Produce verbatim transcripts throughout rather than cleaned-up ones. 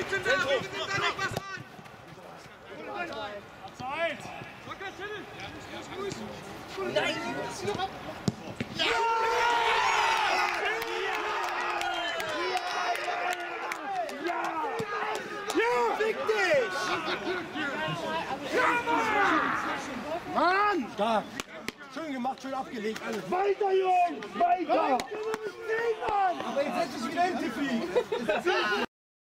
Mann! Stark! Schön gemacht, schön abgelegt. Alles. Weiter, Jungs! Weiter! Aber jetzt setzt sich wieder hinterfliegen.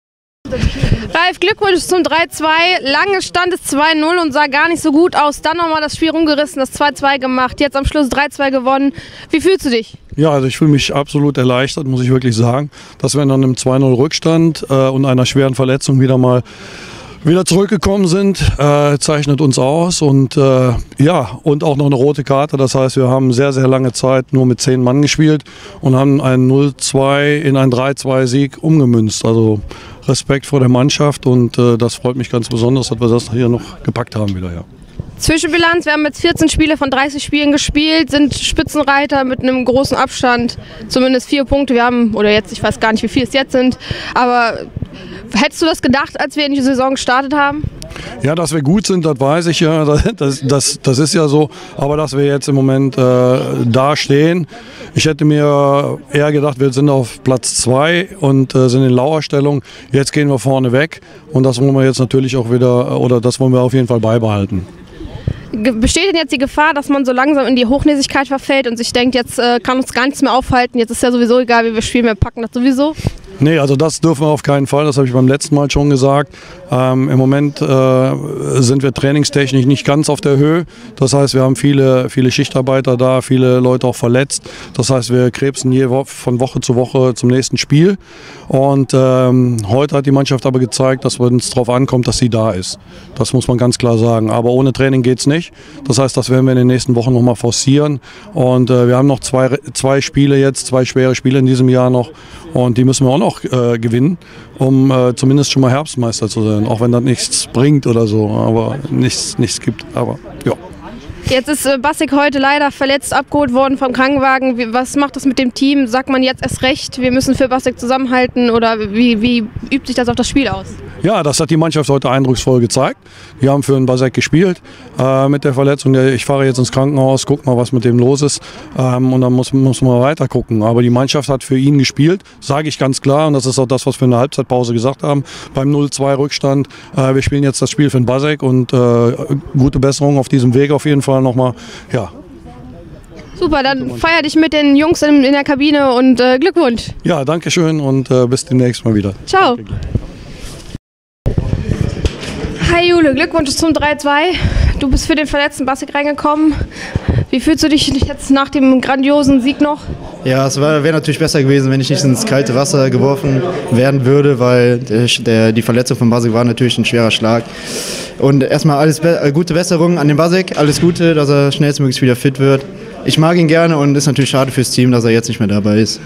Ralf, Glückwunsch zum drei zwei. Lange stand es zwei null und sah gar nicht so gut aus. Dann nochmal das Spiel rumgerissen, das zwei zwei gemacht. Jetzt am Schluss drei zwei gewonnen. Wie fühlst du dich? Ja, also ich fühle mich absolut erleichtert, muss ich wirklich sagen, dass wir in einem zwei null Rückstand äh, und einer schweren Verletzung wieder mal wieder zurückgekommen sind, äh, zeichnet uns aus und äh, ja, und auch noch eine rote Karte. Das heißt, wir haben sehr, sehr lange Zeit nur mit zehn Mann gespielt und haben einen null zwei in einen drei zwei Sieg umgemünzt. Also Respekt vor der Mannschaft und äh, das freut mich ganz besonders, dass wir das hier noch gepackt haben wieder. Ja. Zwischenbilanz, wir haben jetzt vierzehn Spiele von dreißig Spielen gespielt, sind Spitzenreiter mit einem großen Abstand, zumindest vier Punkte. Wir haben, oder jetzt, ich weiß gar nicht, wie viel es jetzt sind, aber hättest du das gedacht, als wir in die Saison gestartet haben? Ja, dass wir gut sind, das weiß ich ja, das, das, das ist ja so, aber dass wir jetzt im Moment äh, da stehen, ich hätte mir eher gedacht, wir sind auf Platz zwei und äh, sind in Lauerstellung, jetzt gehen wir vorne weg und das wollen wir jetzt natürlich auch wieder, oder das wollen wir auf jeden Fall beibehalten. Besteht denn jetzt die Gefahr, dass man so langsam in die Hochnäsigkeit verfällt und sich denkt, jetzt äh, kann uns gar nichts mehr aufhalten, jetzt ist ja sowieso egal, wie wir spielen, wir packen das sowieso? Nee, also das dürfen wir auf keinen Fall, das habe ich beim letzten Mal schon gesagt. Ähm, Im Moment äh, sind wir trainingstechnisch nicht ganz auf der Höhe. Das heißt, wir haben viele, viele Schichtarbeiter da, viele Leute auch verletzt. Das heißt, wir krebsen je wo von Woche zu Woche zum nächsten Spiel. Und ähm, heute hat die Mannschaft aber gezeigt, dass es darauf ankommt, dass sie da ist. Das muss man ganz klar sagen. Aber ohne Training geht es nicht. Das heißt, das werden wir in den nächsten Wochen nochmal forcieren. Und äh, wir haben noch zwei, zwei Spiele jetzt, zwei schwere Spiele in diesem Jahr noch. Und die müssen wir auch noch äh, gewinnen, um äh, zumindest schon mal Herbstmeister zu sein. Auch wenn das nichts bringt oder so, aber nichts, nichts gibt. Aber ja. Jetzt ist äh, Bassig heute leider verletzt abgeholt worden vom Krankenwagen. Wie, was macht das mit dem Team? Sagt man jetzt erst recht, wir müssen für Bassig zusammenhalten oder wie, wie übt sich das auf das Spiel aus? Ja, das hat die Mannschaft heute eindrucksvoll gezeigt. Die haben für den Bassig gespielt äh, mit der Verletzung. Ich fahre jetzt ins Krankenhaus, guck mal, was mit dem los ist ähm, und dann muss, muss man weiter gucken. Aber die Mannschaft hat für ihn gespielt, sage ich ganz klar und das ist auch das, was wir in der Halbzeitpause gesagt haben. Beim null zwei Rückstand, äh, wir spielen jetzt das Spiel für den Bassig und äh, gute Besserung auf diesem Weg auf jeden Fall nochmal. Ja. Super, dann feier dich mit den Jungs in, in der Kabine und äh, Glückwunsch. Ja, danke schön und äh, bis demnächst mal wieder. Ciao. Hi Jule, Glückwunsch zum drei zwei. Du bist für den verletzten Bassig reingekommen. Wie fühlst du dich jetzt nach dem grandiosen Sieg noch? Ja, es wäre natürlich besser gewesen, wenn ich nicht ins kalte Wasser geworfen werden würde, weil der, der, die Verletzung von Bassig war natürlich ein schwerer Schlag. Und erstmal alles be gute Besserung an den Bassig, alles Gute, dass er schnellstmöglich wieder fit wird. Ich mag ihn gerne und es ist natürlich schade fürs Team, dass er jetzt nicht mehr dabei ist.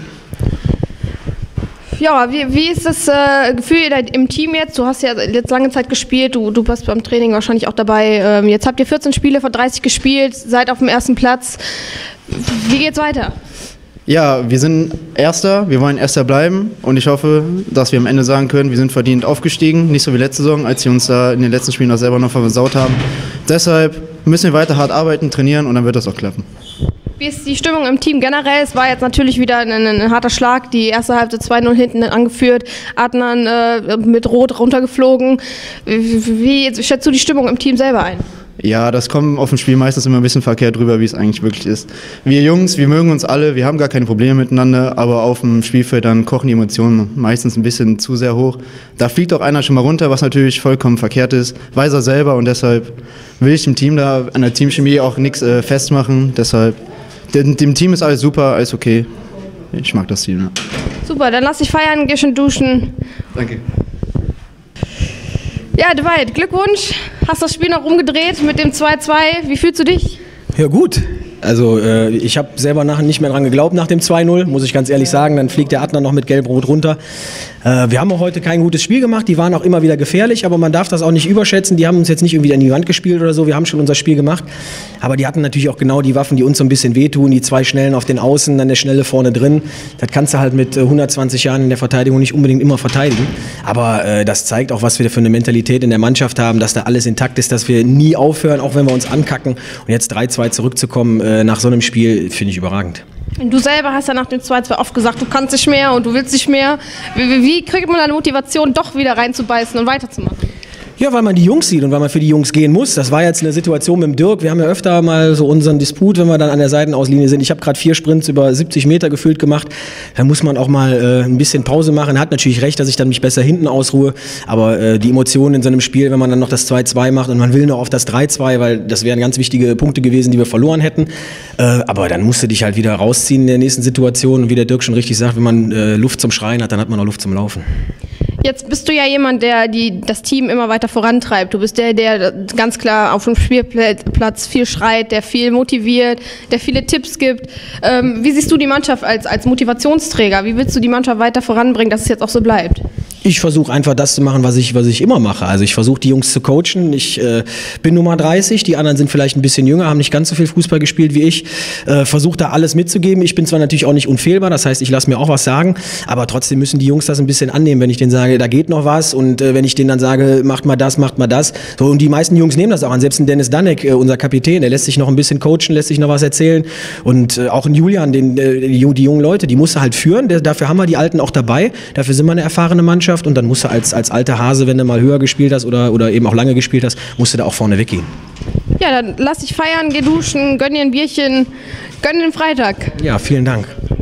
Ja, wie, wie ist das äh, Gefühl im Team jetzt? Du hast ja jetzt lange Zeit gespielt, du, du warst beim Training wahrscheinlich auch dabei. Ähm, jetzt habt ihr vierzehn Spiele von dreißig gespielt, seid auf dem ersten Platz. Wie geht's weiter? Ja, wir sind Erster, wir wollen Erster bleiben und ich hoffe, dass wir am Ende sagen können, wir sind verdient aufgestiegen, nicht so wie letzte Saison, als sie uns da in den letzten Spielen das selber noch versaut haben. Deshalb müssen wir weiter hart arbeiten, trainieren und dann wird das auch klappen. Wie ist die Stimmung im Team generell? Es war jetzt natürlich wieder ein, ein harter Schlag, die erste Halbzeit zwei null hinten angeführt, Adnan äh, mit Rot runtergeflogen. Wie, wie schätzt du die Stimmung im Team selber ein? Ja, das kommt auf dem Spiel meistens immer ein bisschen verkehrt drüber, wie es eigentlich wirklich ist. Wir Jungs, wir mögen uns alle, wir haben gar keine Probleme miteinander, aber auf dem Spielfeld dann kochen die Emotionen meistens ein bisschen zu sehr hoch. Da fliegt auch einer schon mal runter, was natürlich vollkommen verkehrt ist, weiß er selber und deshalb will ich dem Team da an der Teamchemie auch nichts äh, festmachen, deshalb dem, dem Team ist alles super, alles okay. Ich mag das Team, ja. Super, dann lass dich feiern, geh schon duschen. Danke. Ja, Dwight, Glückwunsch. Hast das Spiel noch umgedreht mit dem zwei zwei. Wie fühlst du dich? Ja gut, Also äh, ich habe selber nach, nicht mehr dran geglaubt nach dem zwei null, muss ich ganz ehrlich sagen. Dann fliegt der Adner noch mit Gelb-Rot runter. Äh, wir haben auch heute kein gutes Spiel gemacht. Die waren auch immer wieder gefährlich, aber man darf das auch nicht überschätzen. Die haben uns jetzt nicht irgendwie an die Wand gespielt oder so. Wir haben schon unser Spiel gemacht. Aber die hatten natürlich auch genau die Waffen, die uns so ein bisschen wehtun. Die zwei Schnellen auf den Außen, dann der Schnelle vorne drin. Das kannst du halt mit hundertzwanzig Jahren in der Verteidigung nicht unbedingt immer verteidigen. Aber äh, das zeigt auch, was wir für eine Mentalität in der Mannschaft haben, dass da alles intakt ist, dass wir nie aufhören, auch wenn wir uns ankacken. Und jetzt drei zwei zurückzukommen äh, nach so einem Spiel, finde ich überragend. Du selber hast ja nach dem zwei zwei oft gesagt, du kannst nicht mehr und du willst nicht mehr. Wie, wie kriegt man eine Motivation, doch wieder reinzubeißen und weiterzumachen? Ja, weil man die Jungs sieht und weil man für die Jungs gehen muss. Das war jetzt eine Situation mit dem Dirk. Wir haben ja öfter mal so unseren Disput, wenn wir dann an der Seitenauslinie sind. Ich habe gerade vier Sprints über siebzig Meter gefühlt gemacht. Da muss man auch mal äh, ein bisschen Pause machen. Hat natürlich recht, dass ich dann mich besser hinten ausruhe. Aber äh, die Emotionen in so einem Spiel, wenn man dann noch das zwei zwei macht und man will noch auf das drei zwei, weil das wären ganz wichtige Punkte gewesen, die wir verloren hätten. Äh, aber dann musst du dich halt wieder rausziehen in der nächsten Situation. Und wie der Dirk schon richtig sagt, wenn man äh, Luft zum Schreien hat, dann hat man auch Luft zum Laufen. Jetzt bist du ja jemand, der die, das Team immer weiter vorantreibt. Du bist der, der ganz klar auf dem Spielplatz viel schreit, der viel motiviert, der viele Tipps gibt. Ähm, wie siehst du die Mannschaft als, als Motivationsträger? Wie willst du die Mannschaft weiter voranbringen, dass es jetzt auch so bleibt? Ich versuche einfach das zu machen, was ich, was ich immer mache. Also ich versuche die Jungs zu coachen. Ich äh, bin Nummer dreißig, die anderen sind vielleicht ein bisschen jünger, haben nicht ganz so viel Fußball gespielt wie ich. Äh, versuche da alles mitzugeben. Ich bin zwar natürlich auch nicht unfehlbar, das heißt, ich lasse mir auch was sagen, aber trotzdem müssen die Jungs das ein bisschen annehmen, wenn ich denen sage, da geht noch was und äh, wenn ich denen dann sage, macht mal das, macht mal das. So, und die meisten Jungs nehmen das auch an. Selbst ein Dennis Danek, äh, unser Kapitän, der lässt sich noch ein bisschen coachen, lässt sich noch was erzählen. Und äh, auch ein Julian, den, äh, die, die jungen Leute, die musst du halt führen. Der, dafür haben wir die Alten auch dabei. Dafür sind wir eine erfahrene Mannschaft und dann musst du als als alter Hase, wenn du mal höher gespielt hast oder, oder eben auch lange gespielt hast, musst du da auch vorne weggehen. Ja, dann lass dich feiern, geh duschen, gönn dir ein Bierchen, gönn den Freitag. Ja, vielen Dank.